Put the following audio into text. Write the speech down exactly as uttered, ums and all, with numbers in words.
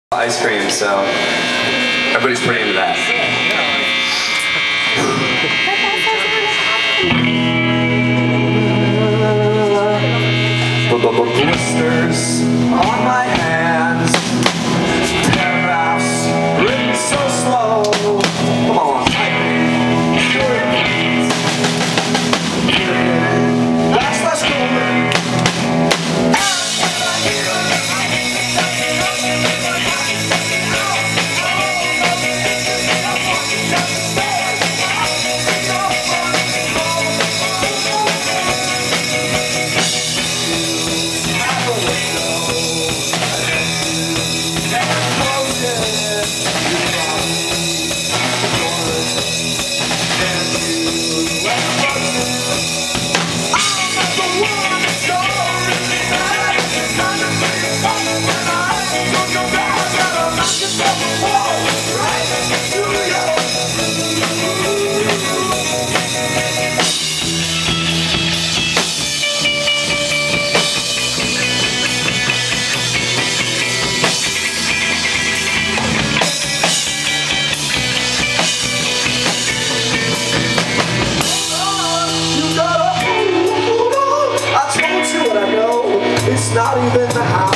Ice cream, so everybody's pretty into that. Blisters on my hands, paragraphs written so slow. Come on, type it. Backslash golden. It's not even the house.